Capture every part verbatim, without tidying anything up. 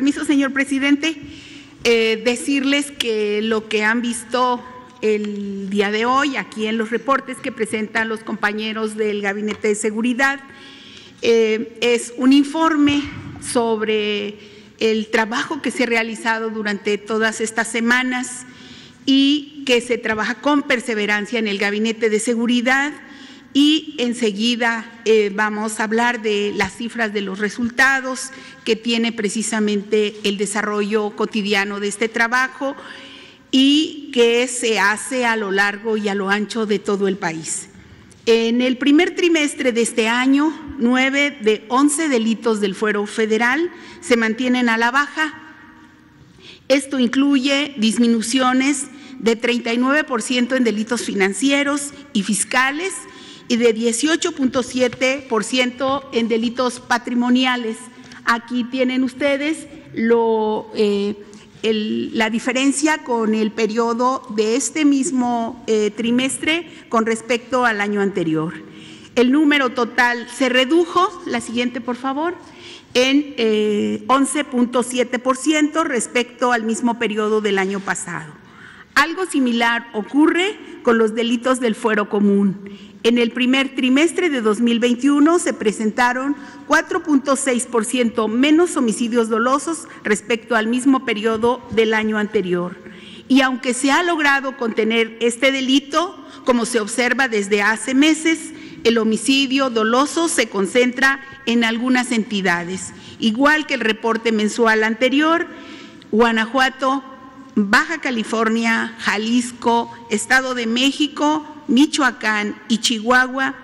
permiso, señor presidente, eh, decirles que lo que han visto el día de hoy aquí en los reportes que presentan los compañeros del Gabinete de Seguridad eh, es un informe sobre el trabajo que se ha realizado durante todas estas semanas y que se trabaja con perseverancia en el Gabinete de Seguridad. Y enseguida eh, vamos a hablar de las cifras de los resultados que tiene precisamente el desarrollo cotidiano de este trabajo y que se hace a lo largo y a lo ancho de todo el país. En el primer trimestre de este año, nueve de once delitos del fuero federal se mantienen a la baja. Esto incluye disminuciones de treinta y nueve por ciento en delitos financieros y fiscales y de dieciocho punto siete por ciento en delitos patrimoniales. Aquí tienen ustedes lo, eh, el, la diferencia con el periodo de este mismo eh, trimestre con respecto al año anterior. El número total se redujo, la siguiente por favor, en eh, once punto siete por ciento respecto al mismo periodo del año pasado. Algo similar ocurre con los delitos del fuero común. En el primer trimestre de dos mil veintiuno se presentaron cuatro punto seis por ciento menos homicidios dolosos respecto al mismo periodo del año anterior. Y aunque se ha logrado contener este delito, como se observa desde hace meses, el homicidio doloso se concentra en algunas entidades. Igual que el reporte mensual anterior, Guanajuato, Baja California, Jalisco, Estado de México, Michoacán y Chihuahua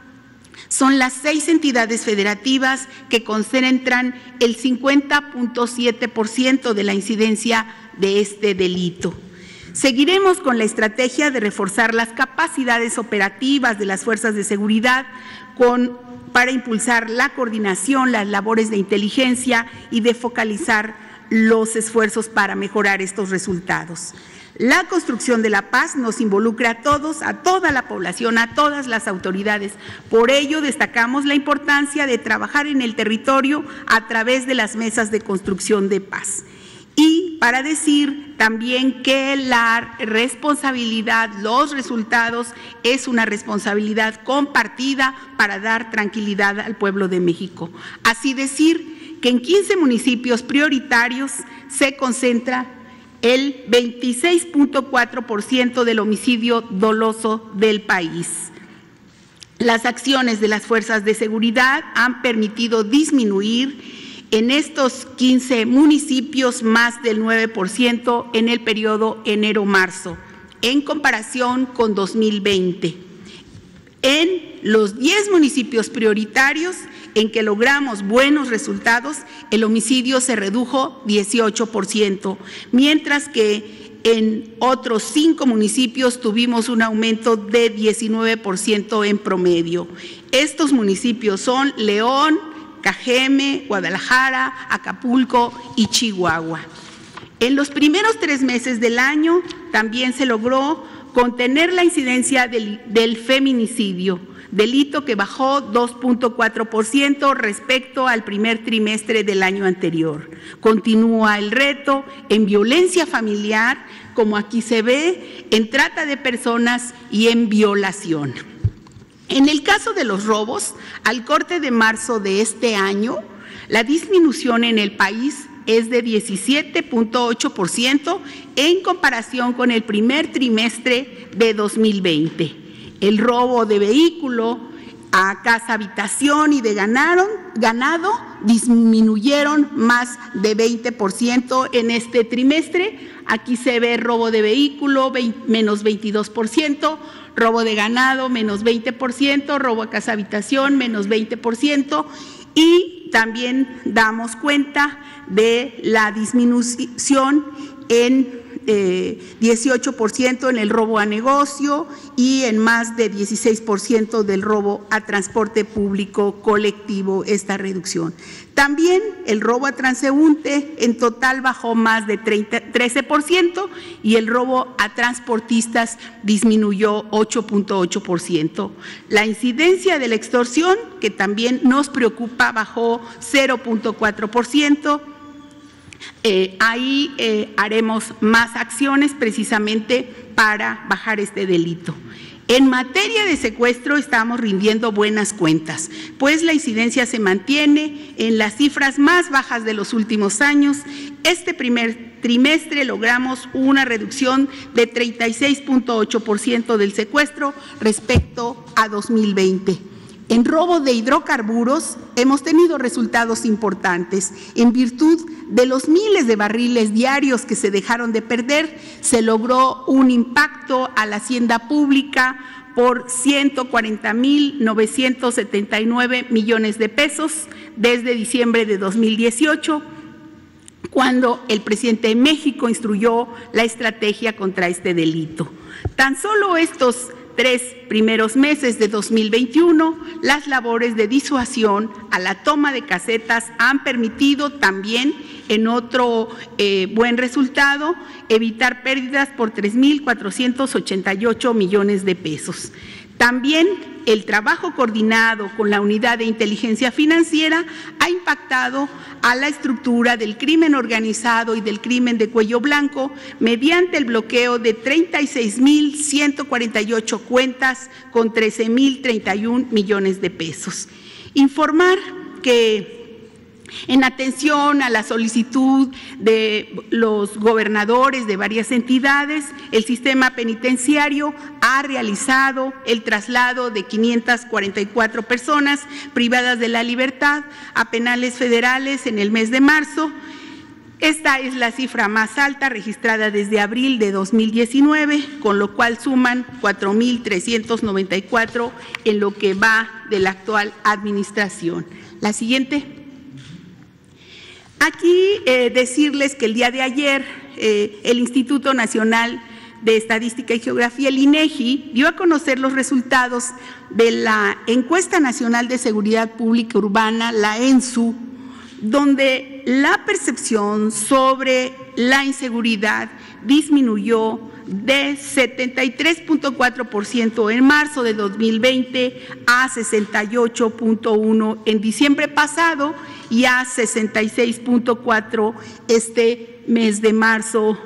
son las seis entidades federativas que concentran el cincuenta punto siete por ciento de la incidencia de este delito. Seguiremos con la estrategia de reforzar las capacidades operativas de las fuerzas de seguridad con, para impulsar la coordinación, las labores de inteligencia y de focalizar los esfuerzos para mejorar estos resultados. La construcción de la paz nos involucra a todos, a toda la población, a todas las autoridades. Por ello, destacamos la importancia de trabajar en el territorio a través de las mesas de construcción de paz. Y para decir también que la responsabilidad, los resultados, es una responsabilidad compartida para dar tranquilidad al pueblo de México. Así decir que en quince municipios prioritarios se concentra el veintiséis punto cuatro por ciento del homicidio doloso del país. Las acciones de las fuerzas de seguridad han permitido disminuir en estos quince municipios más del nueve por ciento en el periodo enero-marzo, en comparación con dos mil veinte. En los diez municipios prioritarios en que logramos buenos resultados, el homicidio se redujo dieciocho por ciento, mientras que en otros cinco municipios tuvimos un aumento de diecinueve por ciento en promedio. Estos municipios son León, Cajeme, Guadalajara, Acapulco y Chihuahua. En los primeros tres meses del año también se logró contener la incidencia del, del feminicidio, delito que bajó dos punto cuatro por ciento respecto al primer trimestre del año anterior. Continúa el reto en violencia familiar, como aquí se ve, en trata de personas y en violación. En el caso de los robos, al corte de marzo de este año, la disminución en el país es de diecisiete punto ocho por ciento en comparación con el primer trimestre de dos mil veinte. El robo de vehículo a casa habitación y de ganado, ganado disminuyeron más de veinte por ciento en este trimestre. Aquí se ve robo de vehículo menos veintidós por ciento, robo de ganado menos veinte por ciento, robo a casa habitación menos veinte por ciento y también damos cuenta de la disminución en Eh, dieciocho por ciento en el robo a negocio y en más de dieciséis por ciento del robo a transporte público colectivo, esta reducción. También el robo a transeúnte en total bajó más de trece por ciento y el robo a transportistas disminuyó ocho punto ocho por ciento. La incidencia de la extorsión, que también nos preocupa, bajó cero punto cuatro por ciento. Eh, ahí eh, haremos más acciones precisamente para bajar este delito. En materia de secuestro estamos rindiendo buenas cuentas, pues la incidencia se mantiene en las cifras más bajas de los últimos años. Este primer trimestre logramos una reducción de treinta y seis punto ocho por ciento del secuestro respecto a dos mil veinte. En robo de hidrocarburos hemos tenido resultados importantes. En virtud de los miles de barriles diarios que se dejaron de perder, se logró un impacto a la hacienda pública por ciento cuarenta mil novecientos setenta y nueve millones de pesos desde diciembre de dos mil dieciocho, cuando el presidente de México instruyó la estrategia contra este delito. Tan solo estos tres primeros meses de dos mil veintiuno, las labores de disuasión a la toma de casetas han permitido también, en otro eh, buen resultado, evitar pérdidas por tres mil cuatrocientos ochenta y ocho millones de pesos. También el trabajo coordinado con la Unidad de Inteligencia Financiera ha impactado a la estructura del crimen organizado y del crimen de cuello blanco mediante el bloqueo de treinta y seis mil ciento cuarenta y ocho cuentas con trece mil treinta y un millones de pesos. Informar que en atención a la solicitud de los gobernadores de varias entidades, el sistema penitenciario ha realizado el traslado de quinientas cuarenta y cuatro personas privadas de la libertad a penales federales en el mes de marzo. Esta es la cifra más alta registrada desde abril de dos mil diecinueve, con lo cual suman cuatro mil trescientos noventa y cuatro en lo que va de la actual administración. La siguiente. Aquí eh, decirles que el día de ayer eh, el Instituto Nacional de Estadística y Geografía, el INEGI, dio a conocer los resultados de la Encuesta Nacional de Seguridad Pública Urbana, la ENSU, donde la percepción sobre la inseguridad disminuyó de setenta y tres punto cuatro por ciento en marzo de dos mil veinte a sesenta y ocho punto uno por ciento en diciembre pasado y a sesenta y seis punto cuatro por ciento este mes de marzo.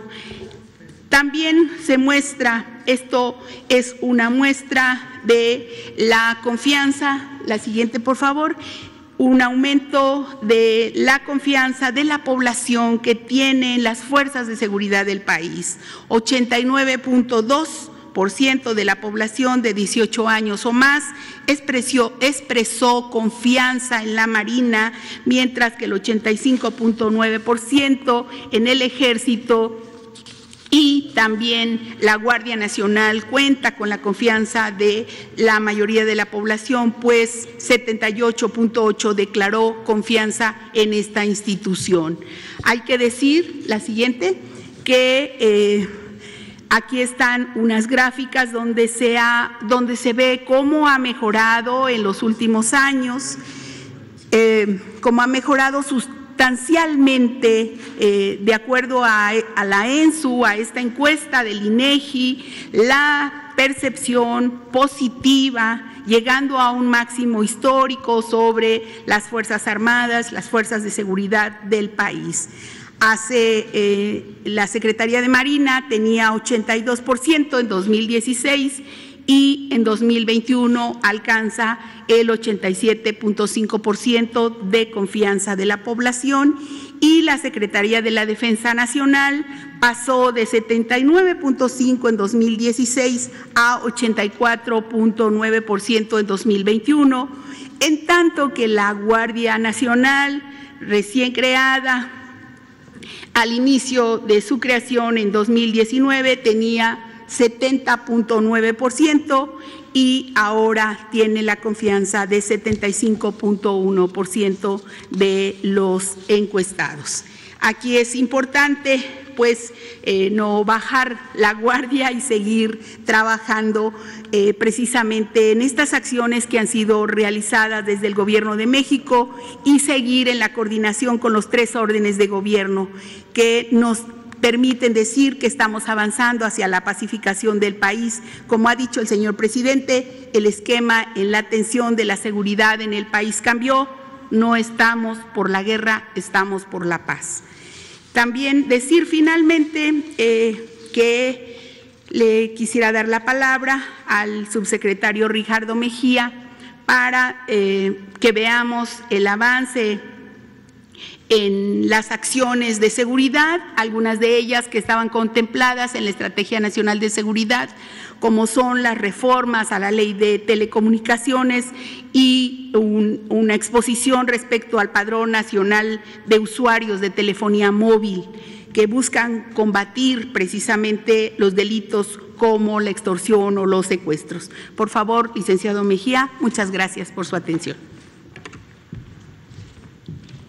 También se muestra, esto es una muestra de la confianza, la siguiente por favor, un aumento de la confianza de la población que tienen las fuerzas de seguridad del país. ochenta y nueve punto dos por ciento de la población de dieciocho años o más expresó, expresó confianza en la Marina, mientras que el ochenta y cinco punto nueve por ciento en el Ejército. Y también la Guardia Nacional cuenta con la confianza de la mayoría de la población, pues setenta y ocho punto ocho por ciento declaró confianza en esta institución. Hay que decir, la siguiente, que eh, aquí están unas gráficas donde se, ha, donde se ve cómo ha mejorado en los últimos años, eh, cómo ha mejorado sus sustancialmente, eh, de acuerdo a, a la ENSU, a esta encuesta del INEGI, la percepción positiva, llegando a un máximo histórico sobre las Fuerzas Armadas, las fuerzas de seguridad del país. Hace, eh, la Secretaría de Marina tenía ochenta y dos por ciento en dos mil dieciséis y en dos mil veintiuno alcanza el ochenta y siete punto cinco por ciento de confianza de la población, y la Secretaría de la Defensa Nacional pasó de setenta y nueve punto cinco en dos mil dieciséis a ochenta y cuatro punto nueve por ciento en dos mil veintiuno, en tanto que la Guardia Nacional, recién creada al inicio de su creación en dos mil diecinueve, tenía setenta punto nueve por ciento y ahora tiene la confianza de setenta y cinco punto uno por ciento de los encuestados. Aquí es importante, pues, eh, no bajar la guardia y seguir trabajando eh, precisamente en estas acciones que han sido realizadas desde el Gobierno de México y seguir en la coordinación con los tres órdenes de gobierno que nos permiten decir que estamos avanzando hacia la pacificación del país. Como ha dicho el señor presidente, el esquema en la atención de la seguridad en el país cambió. No estamos por la guerra, estamos por la paz. También decir finalmente eh, que le quisiera dar la palabra al subsecretario Ricardo Mejía para eh, que veamos el avance en las acciones de seguridad, algunas de ellas que estaban contempladas en la Estrategia Nacional de Seguridad, como son las reformas a la Ley de Telecomunicaciones y un, una exposición respecto al Padrón Nacional de Usuarios de Telefonía Móvil, que buscan combatir precisamente los delitos como la extorsión o los secuestros. Por favor, licenciado Mejía, muchas gracias por su atención.